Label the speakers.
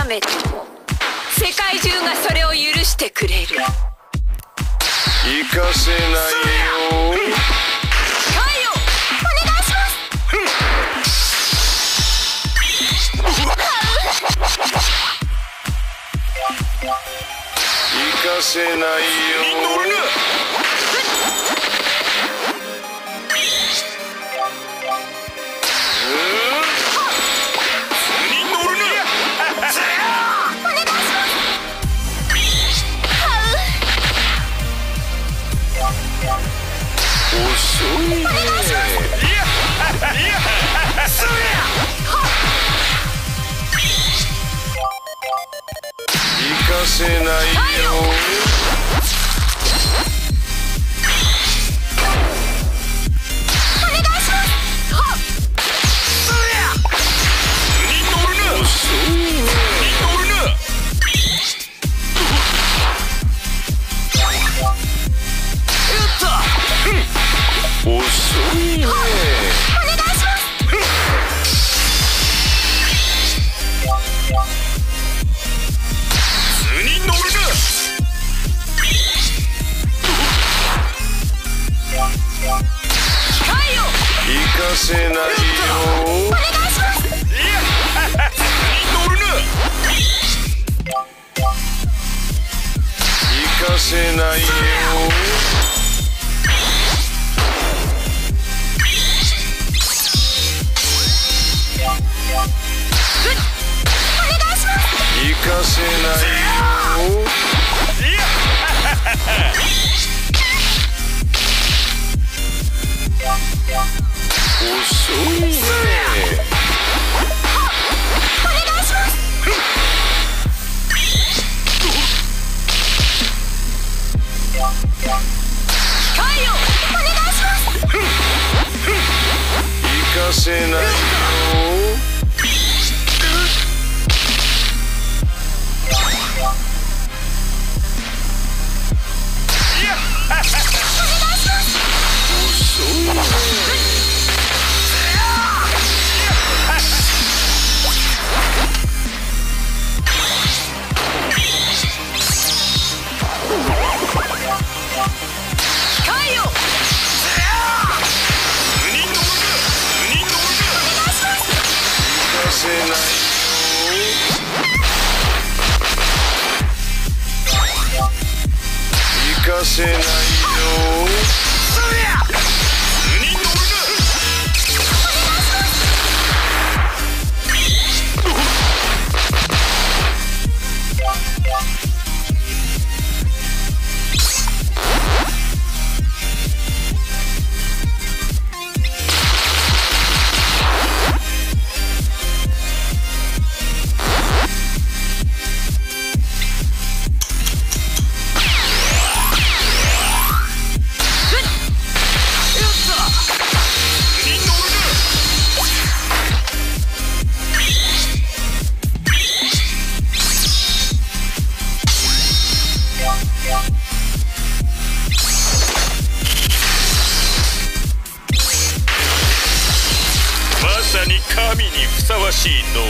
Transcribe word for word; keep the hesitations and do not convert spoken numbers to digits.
Speaker 1: めても世界中がそれを許してくれる。
Speaker 2: 行かせないよ。
Speaker 1: はいよ、お願いします。
Speaker 2: 行かせないよ。遅いね。行かせないよ。遅いね。行かせないよ。行かせないよ。行かせないよ。遅いね。行かせないよ。行かせないよ。まさに神にふさわしい能